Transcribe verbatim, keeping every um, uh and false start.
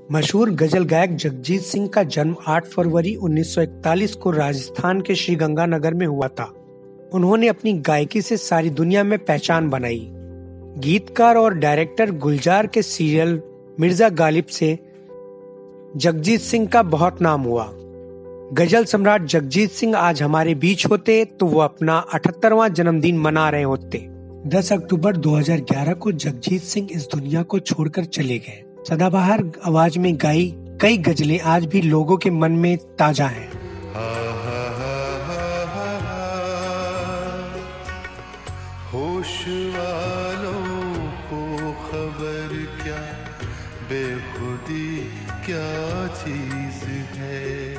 मशहूर गजल गायक जगजीत सिंह का जन्म आठ फरवरी उन्नीस सौ इकतालीस को राजस्थान के श्रीगंगानगर में हुआ था। उन्होंने अपनी गायकी से सारी दुनिया में पहचान बनाई। गीतकार और डायरेक्टर गुलजार के सीरियल मिर्जा गालिब से जगजीत सिंह का बहुत नाम हुआ। गजल सम्राट जगजीत सिंह आज हमारे बीच होते तो वो अपना अठहत्तरवां जन्मदिन मना रहे होते। दस अक्टूबर दो हज़ार ग्यारह को जगजीत सिंह इस दुनिया को छोड़कर चले गए। सदाबहार आवाज में गाई कई गजलें आज भी लोगों के मन में ताजा हैं। होश वालों को खबर क्या, बेखुदी क्या चीज है।